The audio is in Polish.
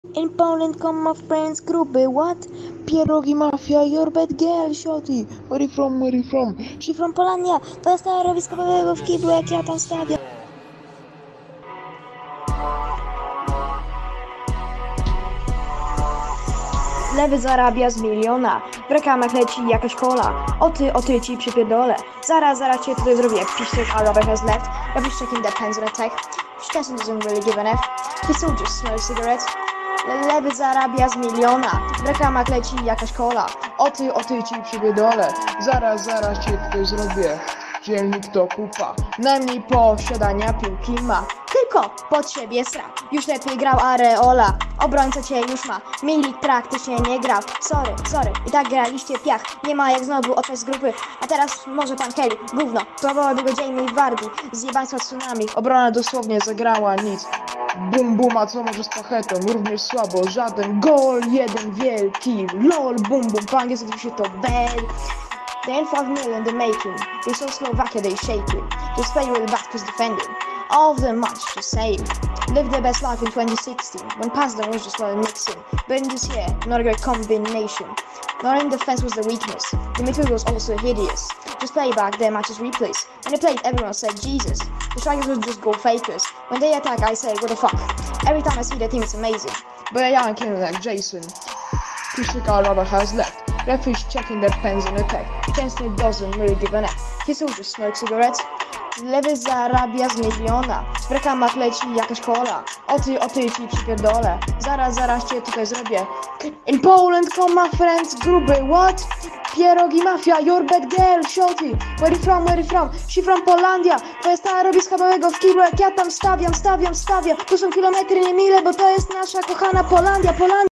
In Poland come my friends gruby, what? Pierogi mafia, your bad girl, shorty. Where you from, where you from? She from Polania, to jest rowisko w kiblu, jak ja tam stawiam. Lewy zarabia z miliona, w reklamach leci jakaś kola. O ty ci przypierdolę. Zaraz cię tutaj zrobię. Piszcie, a Robert has left. Robisz checking that pens on attack. Szczęście doesn't really give an F. He still just smells cigarettes. Lewy zarabia z miliona, w reklamach leci jakaś kola. O ty ci przypierdolę. Zaraz cię tutaj zrobię. Dzielnik to kupa, najmniej posiadania piłki ma. Tylko pod siebie sra, już lepiej grał Areola. Obrońca cię już ma, Milik praktycznie nie grał. Sorry, i tak graliście piach. Nie ma jak znowu odpaść z grupy. A teraz może pan Kelly, gówno. Próbowałaby go Jamie Vardy, zjebaństwa tsunami. Obrona dosłownie zagrała nic. Bum, a co może z pachetą? Również słabo, żaden gol, jeden wielki lol. Bum, po angielsku się to bell. They ain't 5 million in the making. They saw Slovakia, they shake it. Just play with the back is defending. All of them much the same. Lived their best life in 2016, when Pasden was just well mixing. But in this year, not a great combination. Not in defense was the weakness. The midfield was also hideous. Just play back their matches replays. When they played, everyone said Jesus. The strikers would just go fakers. When they attack, I say, what the fuck? Every time I see their team, it's amazing. But a young kid like Jason. Krishnika Robert has left. Referees checking their pens on attack. Chancellor doesn't really give an F. He still just smokes cigarettes. Lewy zarabia z miliona, w reklamach leci jakaś kola. O ty ci przypierdolę. Zaraz cię tutaj zrobię. In Poland come my friends gruby, what? Pierogi mafia, your bad girl, shorty. Where you from? She from Polandia. To jest ta robiska małego w kiblu, jak ja tam stawiam. Tu są kilometry, nie mile, bo to jest nasza kochana Polandia.